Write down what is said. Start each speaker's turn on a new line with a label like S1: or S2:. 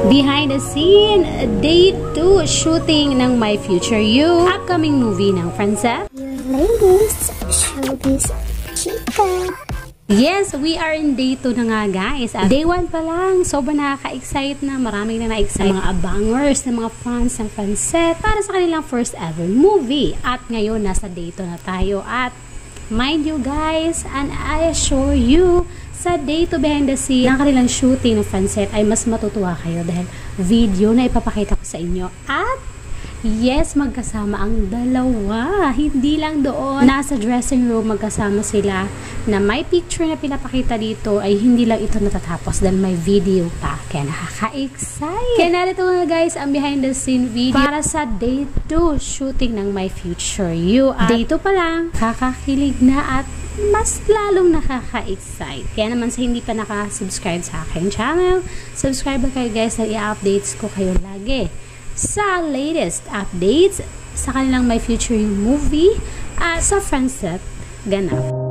S1: Behind the scene, day 2 shooting ng My Future You, upcoming movie ng FRANSETH.
S2: Ladies, showbiz chika.
S1: Yes, we are in day 2 na nga guys. At day 1 pa lang, sobrang nakaka-excite na. Maraming na na-excite. Mga abangers, na mga fans ng FRANSETH para sa kanilang first ever movie. At ngayon, nasa day 2 na tayo. At mind you guys, and I assure you, sa day 2 behind the scene ng kanilang shooting ng FRANSETH ay mas matutuwa kayo dahil video na ipapakita ko sa inyo. At yes, magkasama ang dalawa. Hindi lang doon. Nasa dressing room, magkasama sila na may picture na pinapakita dito ay hindi lang ito natatapos dahil may video pa. Kaya nakaka-excite. Kaya narito nga guys ang behind the scene video para sa day 2 shooting ng My Future You. At day 2 pa lang, kakakilig na at mas lalong nakaka-excite. Kaya naman sa hindi pa nakasubscribe sa aking channel, subscribe kayo guys na i-updates ko kayo lagi sa latest updates sa kanilang My Future You movie at sa FRANSETH ganap.